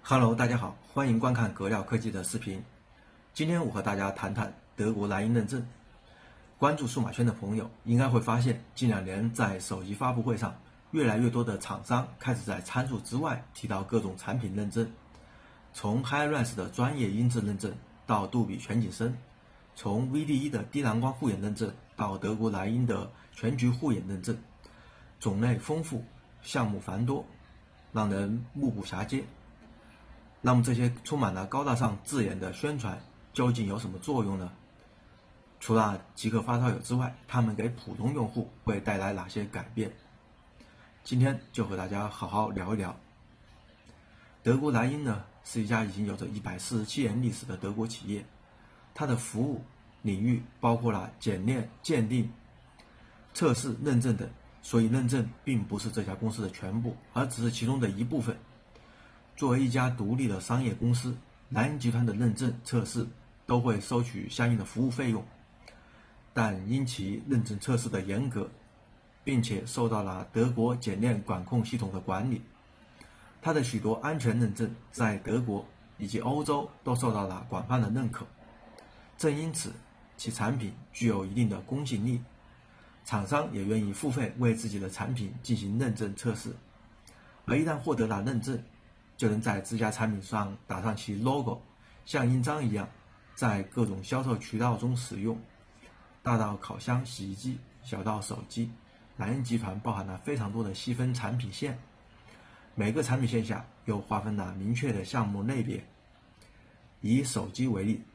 Hello，大家好，欢迎观看格料科技的视频。今天我和大家谈谈德国莱茵认证。关注数码圈的朋友应该会发现，近2年在手机发布会上，越来越多的厂商开始在参数之外提到各种产品认证，从 HiRes 的专业音质认证到杜比全景声，从 VD1 的低蓝光护眼认证到德国莱茵的全局护眼认证，种类丰富，项目繁多，让人目不暇接。那么这些充满了高大上字眼的宣传究竟有什么作用呢？除了极客发烧友之外，他们给普通用户会带来哪些改变？今天就和大家好好聊一聊。德国莱茵呢，是一家已经有着147年历史的德国企业，它的服务领域包括了检验、鉴定、测试、认证等，所以认证并不是这家公司的全部，而只是其中的一部分。作为一家独立的商业公司，莱茵集团的认证测试都会收取相应的服务费用，但因其认证测试的严格，并且受到了德国检验管控系统的管理，它的许多安全认证在德国以及欧洲都受到了广泛的认可。正因此，其产品具有一定的公信力，厂商也愿意付费为自己的产品进行认证测试，而一旦获得了认证，就能在自家产品上打上其 logo， 像印章一样，在各种销售渠道中使用。大到烤箱、洗衣机，小到手机，莱茵集团包含了非常多的细分产品线，每个产品线下又划分了明确的项目类别。以手机为例，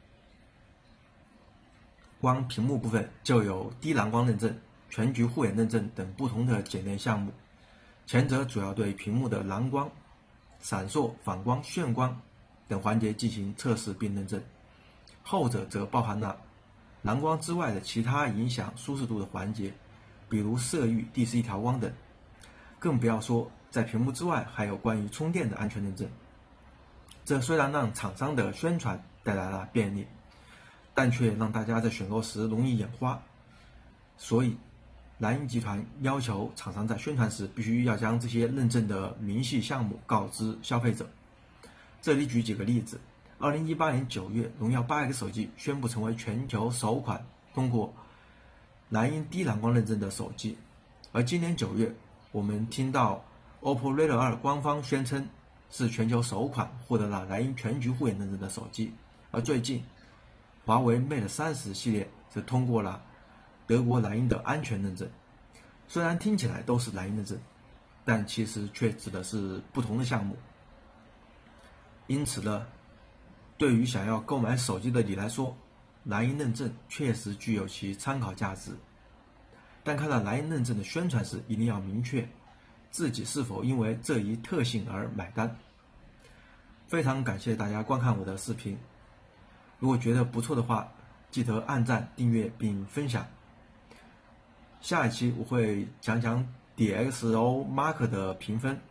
光屏幕部分就有低蓝光认证、全局护眼认证等不同的检验项目，前者主要对屏幕的蓝光、闪烁、反光、眩光等环节进行测试并认证，后者则包含了蓝光之外的其他影响舒适度的环节，比如色域、DCI 调光等。更不要说在屏幕之外还有关于充电的安全认证。这虽然让厂商的宣传带来了便利，但却让大家在选购时容易眼花。所以莱茵集团要求厂商在宣传时必须要将这些认证的明细项目告知消费者。这里举几个例子：2018年9月，荣耀 8X 手机宣布成为全球首款通过莱茵低蓝光认证的手机，而今年9月，我们听到 OPPO Reno 2官方宣称是全球首款获得了莱茵全局护眼认证的手机，而最近华为 Mate 30系列则通过了德国莱茵的安全认证。虽然听起来都是莱茵认证，但其实却指的是不同的项目。因此呢，对于想要购买手机的你来说，莱茵认证确实具有其参考价值。但看到莱茵认证的宣传时，一定要明确自己是否因为这一特性而买单。非常感谢大家观看我的视频，如果觉得不错的话，记得按赞、订阅并分享。下一期我会讲讲 DxO Mark 的评分。